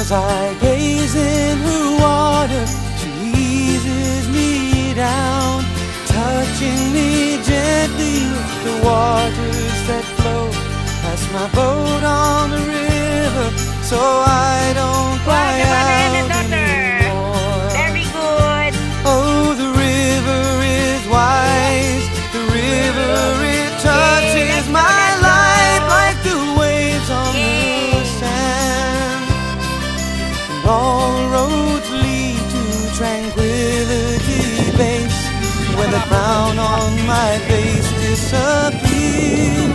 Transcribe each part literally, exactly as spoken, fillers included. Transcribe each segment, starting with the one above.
As I gaze in her water, she eases me down, touching me gently with the waters that flow past my boat on the river, so I don't cry out anymore. Very good. Oh, the river is wise, the river, it touches my life like the waves on the sand. And all roads lead to Tranquility Base, where the frown on my face disappears.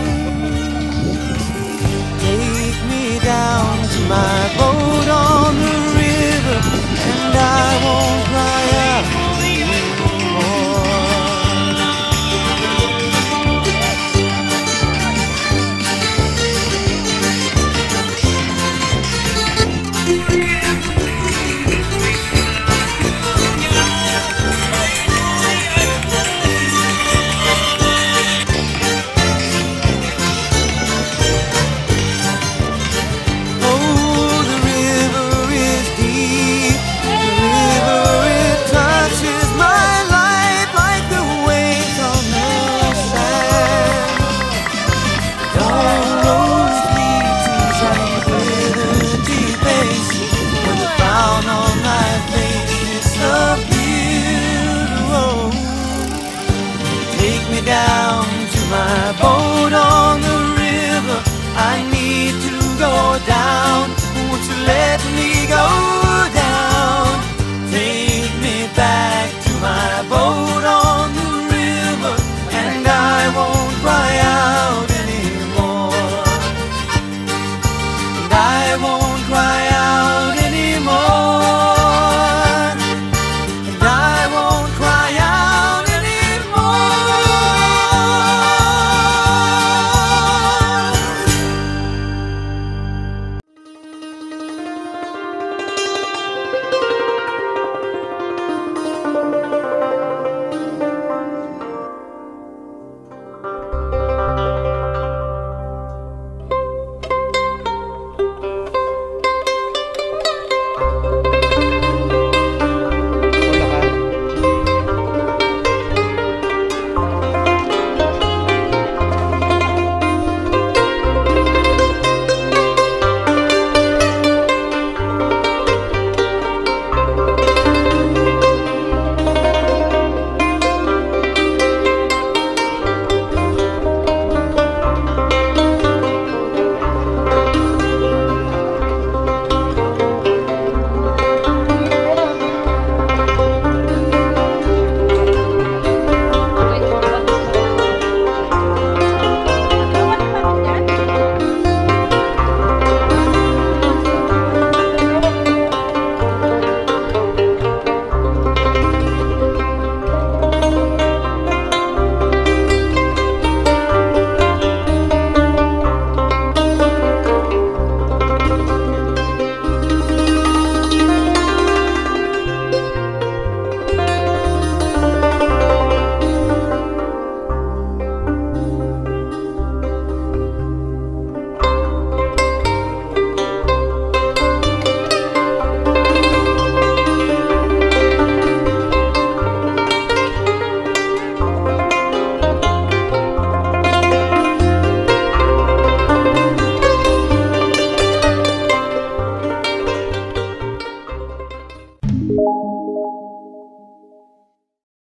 Take me down to my boat on the river, and I won't cry out anymore. Down to my boat on the river, I need to go down. Won't you let me go?